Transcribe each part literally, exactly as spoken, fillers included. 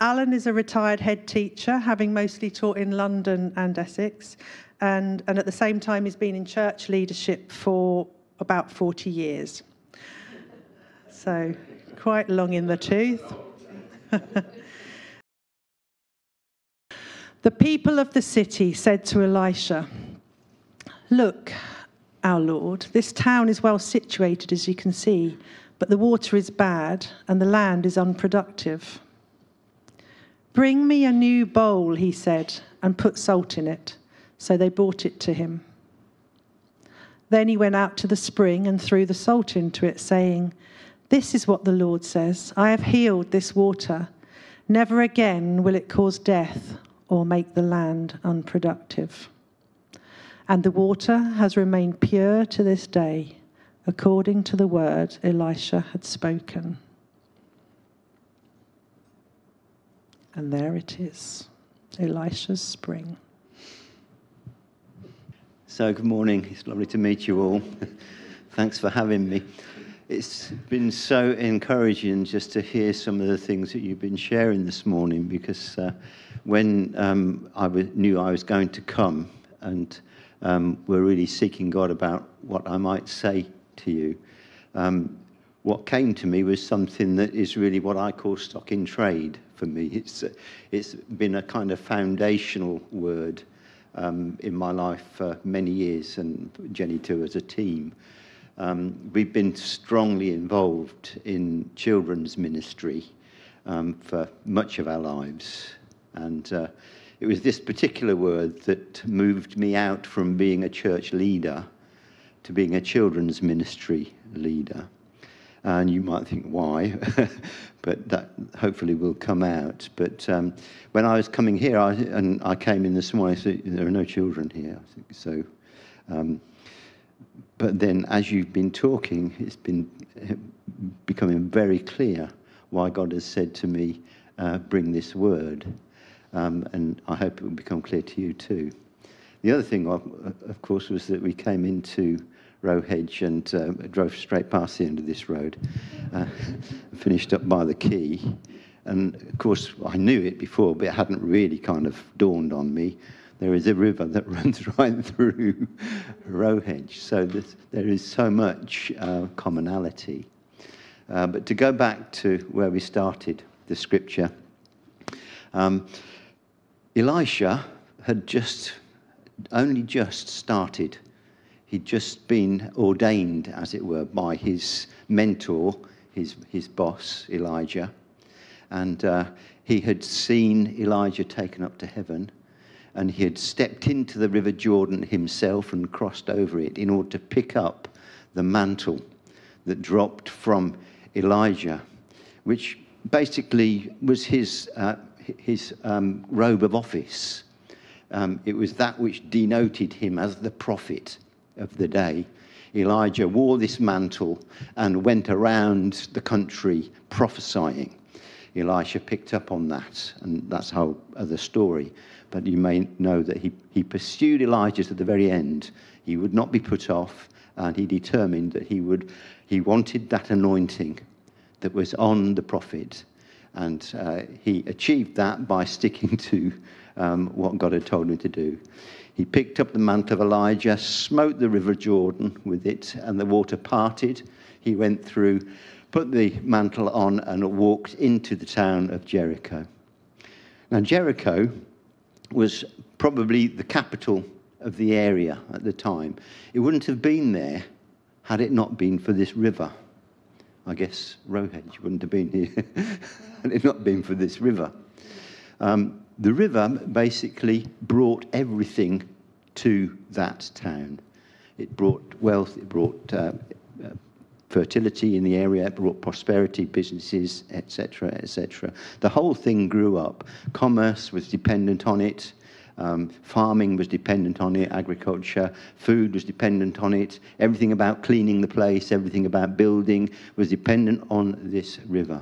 Alan is a retired head teacher, having mostly taught in London and Essex, and, and at the same time he's been in church leadership for about forty years. So quite long in the tooth. The people of the city said to Elisha, "Look, our Lord, this town is well situated, as you can see, but the water is bad and the land is unproductive." "Bring me a new bowl," he said, "and put salt in it." So they brought it to him. Then he went out to the spring and threw the salt into it, saying, "This is what the Lord says, I have healed this water. Never again will it cause death or make the land unproductive." And the water has remained pure to this day, according to the word Elisha had spoken. And there it is, Elisha's spring. So good morning. It's lovely to meet you all. Thanks for having me. It's been so encouraging just to hear some of the things that you've been sharing this morning, because uh, when um, I w- knew I was going to come and um, were really seeking God about what I might say to you, um, what came to me was something that is really what I call stock in trade for me. It's, uh, it's been a kind of foundational word um, in my life for many years, and Jenny too as a team. Um, we've been strongly involved in children's ministry um, for much of our lives. And uh, it was this particular word that moved me out from being a church leader to being a children's ministry leader. And you might think, why? But that hopefully will come out. But um, when I was coming here, I, and I came in this morning, I said, there are no children here. I think so. Um, but then as you've been talking, it's been becoming very clear why God has said to me, uh, bring this word. Um, and I hope it will become clear to you too. The other thing, of, of course, was that we came into Rowhedge and uh, drove straight past the end of this road, uh, finished up by the quay. And of course, I knew it before, but it hadn't really kind of dawned on me. There is a river that runs right through Rowhedge, so this, there is so much uh, commonality. Uh, but to go back to where we started, the scripture, um, Elisha had just, only just started. He'd just been ordained, as it were, by his mentor, his, his boss, Elijah. And uh, he had seen Elijah taken up to heaven, and he had stepped into the River Jordan himself and crossed over it in order to pick up the mantle that dropped from Elijah, which basically was his, uh, his um, robe of office. Um, it was that which denoted him as the prophet of the day. Elijah wore this mantle and went around the country prophesying. Elisha picked up on that, and that's how uh, the story. But you may know that he, he pursued Elijah to the very end. He would not be put off, and he determined that he would, he wanted that anointing that was on the prophet. And uh, he achieved that by sticking to um, what God had told him to do. He picked up the mantle of Elijah, smote the river Jordan with it, and the water parted. He went through, put the mantle on, and walked into the town of Jericho. Now, Jericho was probably the capital of the area at the time. It wouldn't have been there had it not been for this river. I guess Rowhedge wouldn't have been here had it not been for this river. Um, the river basically brought everything to that town. It brought wealth, it brought uh, uh, fertility in the area, it brought prosperity, businesses, et cetera, et cetera. The whole thing grew up. Commerce was dependent on it. Um, farming was dependent on it. Agriculture, food was dependent on it. Everything about cleaning the place, everything about building was dependent on this river.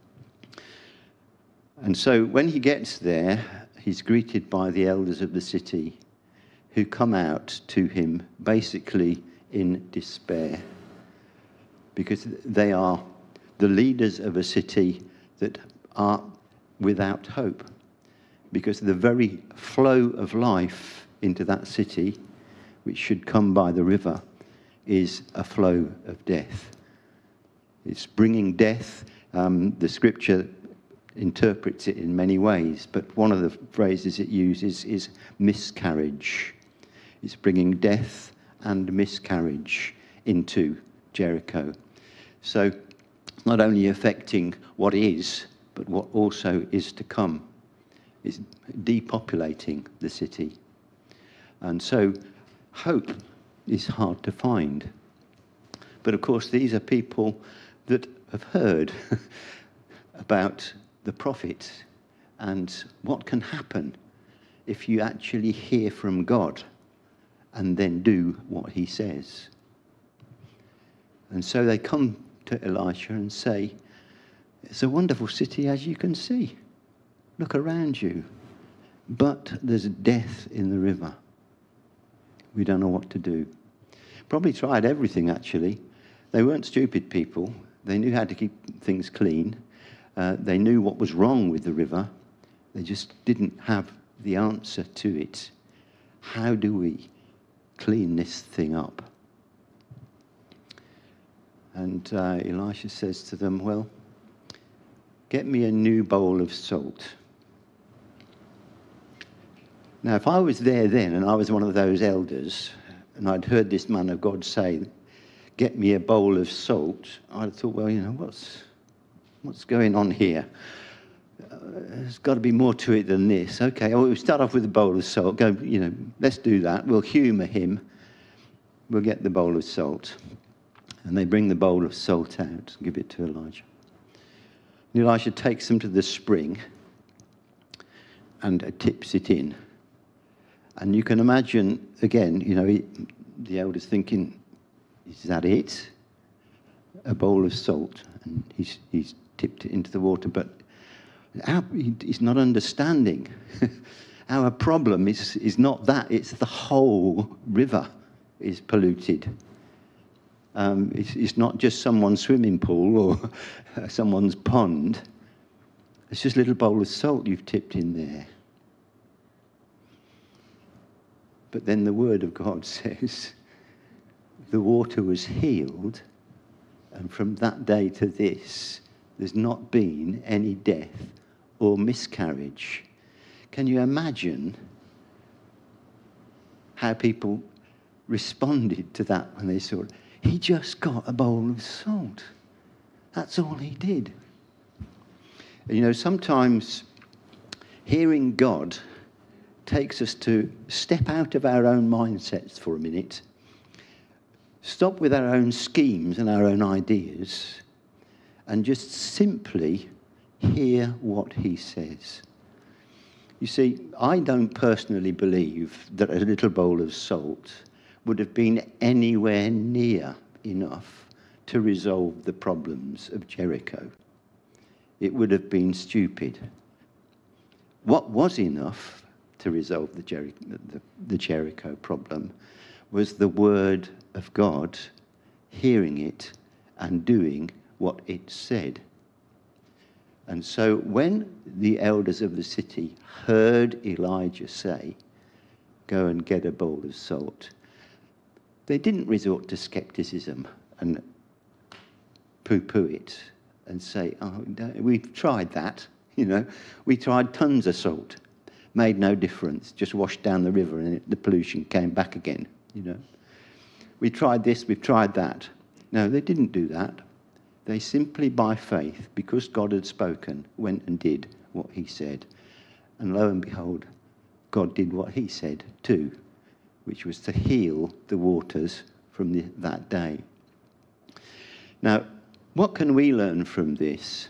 And so when he gets there, he's greeted by the elders of the city who come out to him basically in despair, because they are the leaders of a city that are without hope, because the very flow of life into that city, which should come by the river, is a flow of death. It's bringing death. Um, the scripture interprets it in many ways, but one of the phrases it uses is miscarriage. It's bringing death and miscarriage into Jericho. So it's not only affecting what is, but what also is to come. It's depopulating the city. And so hope is hard to find. But of course, these are people that have heard about the prophet and what can happen if you actually hear from God and then do what he says. And so they come to Elisha and say, it's a wonderful city, as you can see. Look around you. But there's death in the river. We don't know what to do. Probably tried everything, actually. They weren't stupid people. They knew how to keep things clean. Uh, they knew what was wrong with the river. They just didn't have the answer to it. How do we clean this thing up? And uh, Elisha says to them, well, get me a new bowl of salt. Now, if I was there then and I was one of those elders and I'd heard this man of God say, get me a bowl of salt, I'd have thought, well, you know, what's, what's going on here? Uh, there's got to be more to it than this. Okay, well, we'll start off with a bowl of salt. Go, you know, let's do that. We'll humour him. We'll get the bowl of salt. And they bring the bowl of salt out and give it to Elijah. And Elisha takes them to the spring and tips it in. And you can imagine, again, you know, he, the elder's thinking, is that it? A bowl of salt. And he's, he's tipped it into the water. But our, he's not understanding. Our problem is, is not that. It's the whole river is polluted. Um, it's, it's not just someone's swimming pool or someone's pond. It's just a little bowl of salt you've tipped in there. But then the word of God says the water was healed, and from that day to this, there's not been any death or miscarriage. Can you imagine how people responded to that when they saw it? He just got a bowl of salt. That's all he did. You know, sometimes hearing God takes us to step out of our own mindsets for a minute, stop with our own schemes and our own ideas, and just simply hear what he says. You see, I don't personally believe that a little bowl of salt would have been anywhere near enough to resolve the problems of Jericho. It would have been stupid. What was enough to resolve the, Jeri- the, the Jericho problem was the word of God, hearing it and doing what it said. And so when the elders of the city heard Elijah say, go and get a bowl of salt, they didn't resort to skepticism and poo-poo it and say, oh, we've tried that, you know. We tried tons of salt. Made no difference. Just washed down the river and it, the pollution came back again, you know. We tried this, we've tried that. No, they didn't do that. They simply, by faith, because God had spoken, went and did what he said. And lo and behold, God did what he said too, which was to heal the waters from the, that day. Now, what can we learn from this?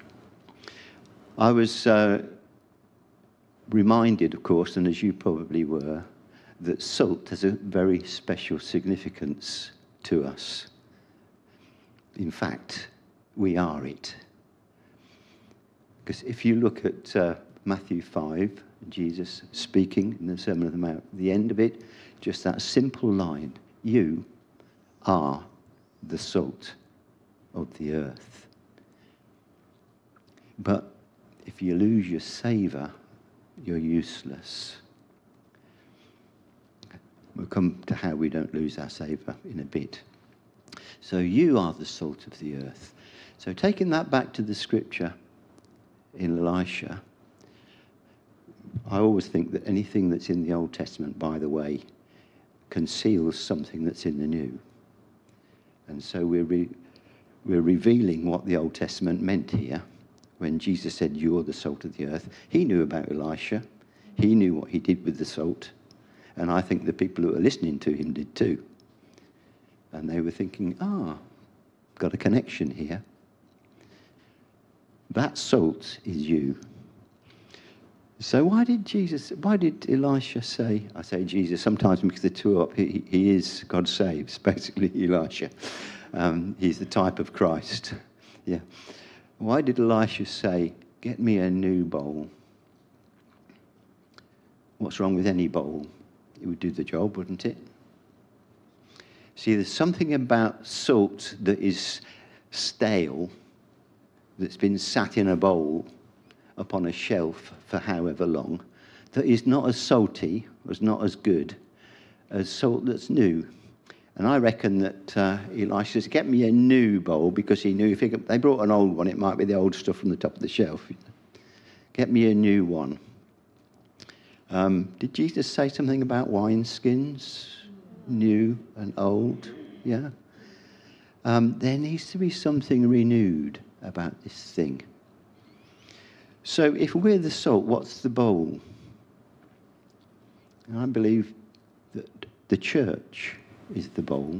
I was uh, reminded, of course, and as you probably were, that salt has a very special significance to us. In fact, we are it. Because if you look at uh, Matthew five, Jesus speaking in the Sermon on the Mount, the end of it, just that simple line, you are the salt of the earth. But If you lose your savour, you're useless. We'll come to how we don't lose our savour in a bit. So you are the salt of the earth. So taking that back to the scripture in Elisha, I always think that anything that's in the Old Testament, by the way, conceals something that's in the New. And so we're, re- we're revealing what the Old Testament meant here. When Jesus said, "You're the salt of the earth," he knew about Elisha. He knew what he did with the salt. And I think the people who were listening to him did too. And they were thinking, ah, got a connection here. That salt is you. So why did Jesus, why did Elisha say, I say Jesus, sometimes mix the two up, he, he is God saves, basically Elisha. Um, he's the type of Christ. Yeah. Why did Elisha say, "Get me a new bowl"? What's wrong with any bowl? It would do the job, wouldn't it? See, there's something about salt that is stale, that's been sat in a bowl upon a shelf for however long, that is not as salty, was not as good as salt that's new. And I reckon that uh, Elisha says, "Get me a new bowl," because he knew if he could, they brought an old one, it might be the old stuff from the top of the shelf. Get me a new one. Um, did Jesus say something about wineskins? New and old? Yeah. Um, there needs to be something renewed about this thing. So if we're the salt, what's the bowl? And I believe that the church is the bowl.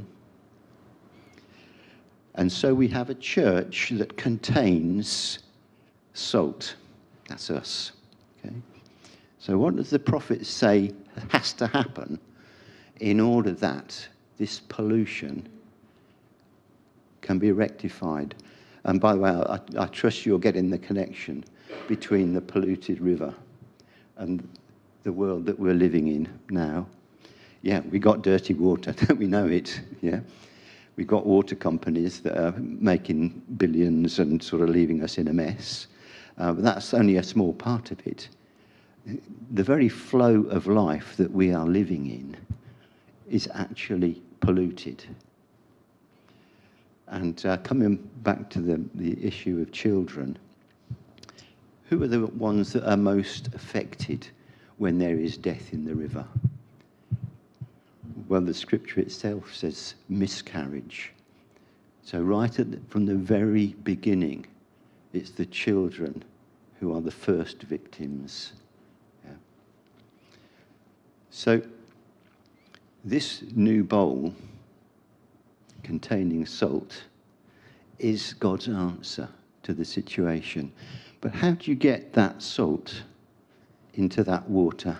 And so we have a church that contains salt. That's us. Okay. So what does the prophet say has to happen in order that this pollution can be rectified? And by the way, I, I trust you're getting the connection between the polluted river and the world that we're living in now. Yeah, we got dirty water, don't we know it? Yeah, we got water companies that are making billions and sort of leaving us in a mess. Uh, but that's only a small part of it. The very flow of life that we are living in is actually polluted. And uh, coming back to the, the issue of children, who are the ones that are most affected when there is death in the river? Well, the scripture itself says miscarriage. So right at the, from the very beginning, it's the children who are the first victims. Yeah. So this new bowl containing salt is God's answer to the situation. But how do you get that salt into that water?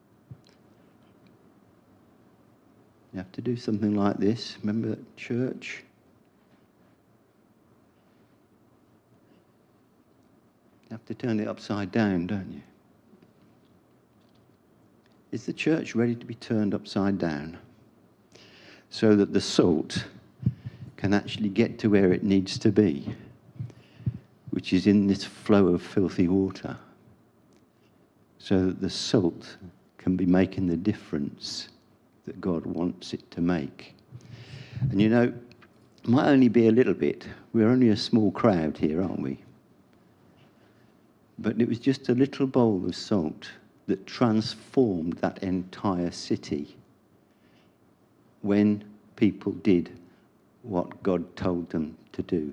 You have to do something like this. Remember at church? You have to turn it upside down, don't you? Is the church ready to be turned upside down so that the salt can actually get to where it needs to be, which is in this flow of filthy water, so that the salt can be making the difference that God wants it to make? And you know, it might only be a little bit. We're only a small crowd here, aren't we? But it was just a little bowl of salt that transformed that entire city when people did what God told them to do.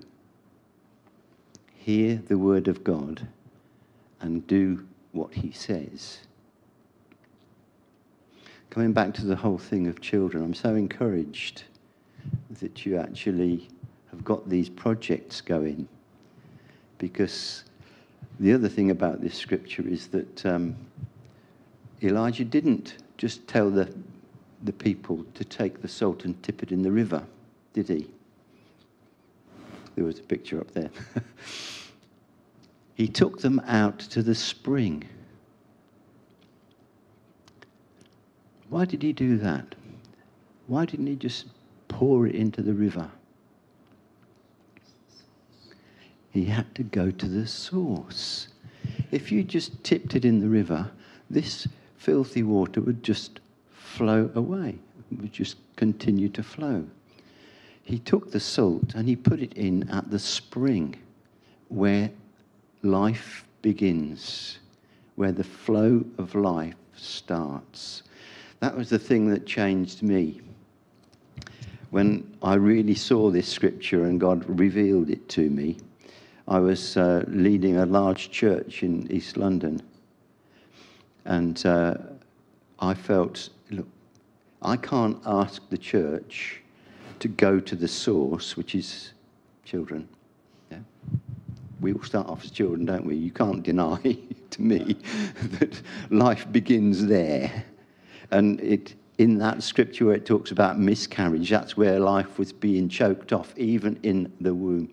Hear the word of God and do what he says. Coming back to the whole thing of children, I'm so encouraged that you actually have got these projects going, because the other thing about this scripture is that um, Elijah didn't just tell the, the people to take the salt and tip it in the river, did he? There was a picture up there. He took them out to the spring. Why did he do that? Why didn't he just pour it into the river? He had to go to the source. If you just tipped it in the river, this filthy water would just flow away. It would just continue to flow. He took the salt and he put it in at the spring where life begins, where the flow of life starts. That was the thing that changed me. When I really saw this scripture and God revealed it to me, I was uh, leading a large church in East London. And uh, I felt, look, I can't ask the church to go to the source, which is children. Yeah? We all start off as children, don't we? You can't deny to me that life begins there. And it, in that scripture where it talks about miscarriage, that's where life was being choked off, even in the womb.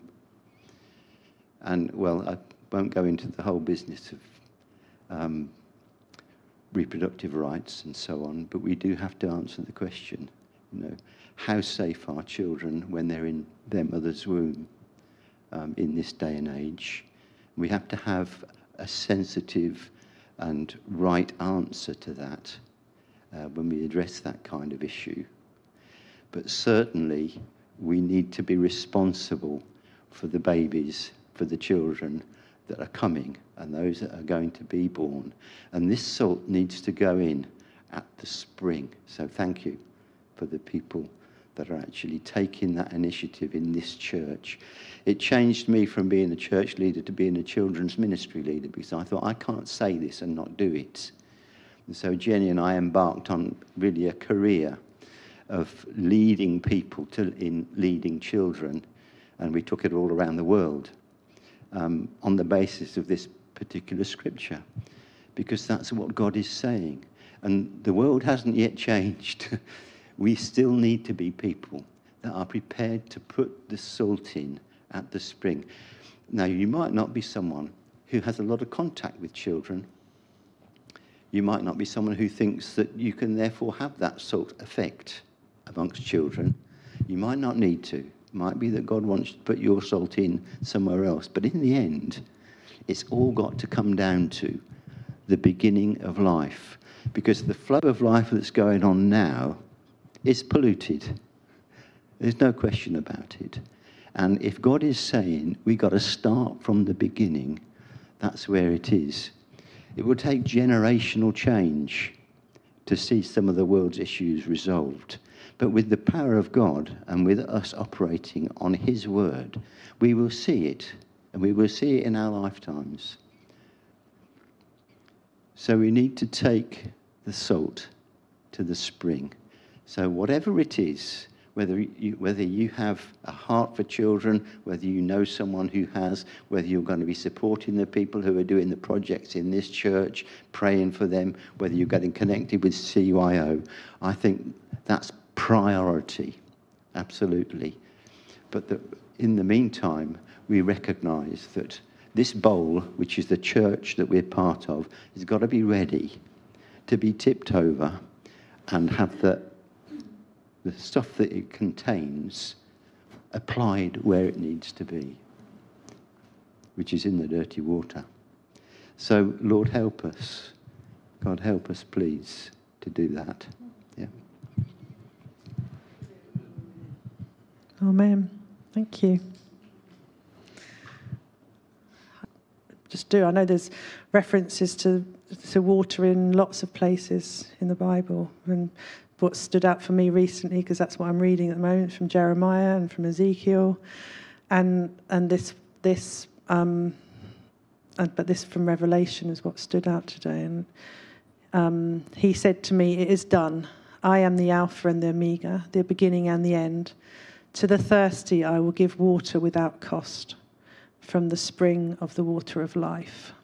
And, well, I won't go into the whole business of um, reproductive rights and so on, but we do have to answer the question, you know, how safe are children when they're in their mother's womb um, in this day and age? We have to have a sensitive and right answer to that uh, when we address that kind of issue. But certainly we need to be responsible for the babies, for the children that are coming and those that are going to be born. And this salt needs to go in at the spring. So thank you for the people that are actually taking that initiative in this church. It changed me from being a church leader to being a children's ministry leader, because I thought, I can't say this and not do it. And so Jenny and I embarked on really a career of leading people to in leading children, and we took it all around the world um, on the basis of this particular scripture, because that's what God is saying. And the world hasn't yet changed. We still need to be people that are prepared to put the salt in at the spring. Now, you might not be someone who has a lot of contact with children. You might not be someone who thinks that you can therefore have that salt effect amongst children. You might not need to. It might be that God wants to put your salt in somewhere else. But in the end, it's all got to come down to the beginning of life. Because the flow of life that's going on now is polluted. There's no question about it. And if God is saying we got to start from the beginning, that's where it is. It will take generational change to see some of the world's issues resolved. But with the power of God and with us operating on his word, we will see it, and we will see it in our lifetimes. So we need to take the salt to the spring. So whatever it is, whether you, whether you have a heart for children, whether you know someone who has, whether you're going to be supporting the people who are doing the projects in this church, praying for them, whether you're getting connected with C Y O, I think that's priority, absolutely. But the, in the meantime, we recognise that this bowl, which is the church that we're part of, has got to be ready to be tipped over and have the the stuff that it contains applied where it needs to be, which is in the dirty water. So, Lord, help us. God, help us, please, to do that. Yeah. Amen. Thank you. Just do. I know there's references to to water in lots of places in the Bible, and what stood out for me recently, because that's what I'm reading at the moment, from Jeremiah and from Ezekiel, and and this this um, and, but this from Revelation is what stood out today. And um, he said to me, "It is done. I am the Alpha and the Omega, the beginning and the end. To the thirsty, I will give water without cost, from the spring of the water of life."